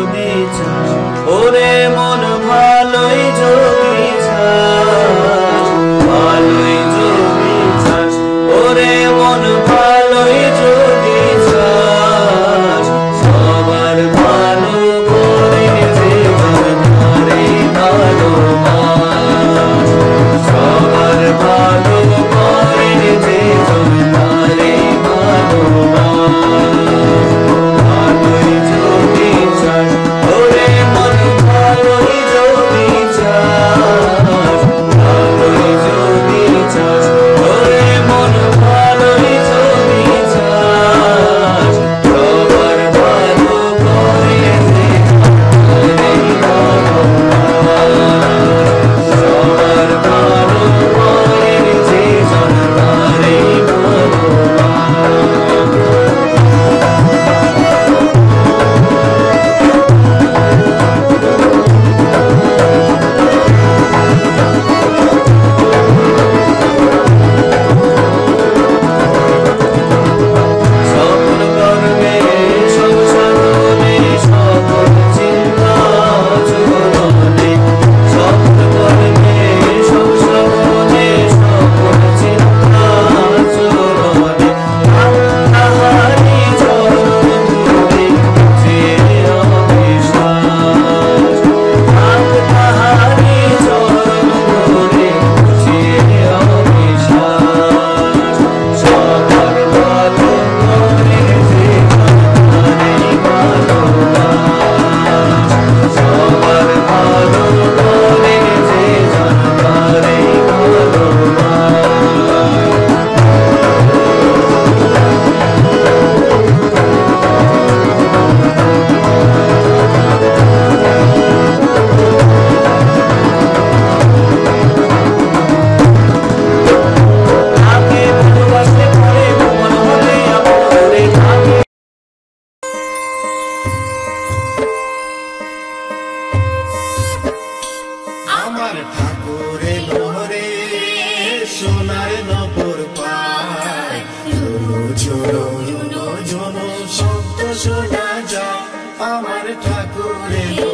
যদি চাস, ওরে মন ভালোই যদি চাস, ভালোই যদি চাস, ওরে মন ভালোই যদি চাস, সবার ভালো করে যে তারে ভালোবাস, সবার ভালো করে যে তারে ভালোবাস। ভালোই যদি চাস, ওরে মন ভালোই যদি চাস, ভালোই যদি চাস, ওরে মন ভালোই যদি চাস, সবার ভালো করে যে তারে ভালোবাস, সবার ভালো করে যে তারে সকল কর্মে সংসারণে সকল চিন্তা চূরণে, সকল কর্মে সংসারণে সকল চিন্তা চূরণে, তাহারি চরণ ধরে যে অবিশ্বাস, তাহারি চরণ ধরে যে অবিশ্বাস, সবার ভালো করে যে তারে ভালোবাস, সবার ভালো করে যে তারে ভালোবাস। তাকে ভালোবাসলে পরে মন হলে আপরে থাকে। আমার ঠাকুরে লোহরে সোনার নপুর পায়, ঝুনো ঝুনো ঝুনো শব্দ শোনা যায়। আমার ঠাকুরে